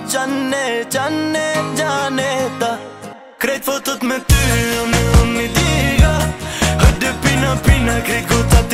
Gianetta, cred făcut me ty, unë një diga Hëtë pina, cred ku ta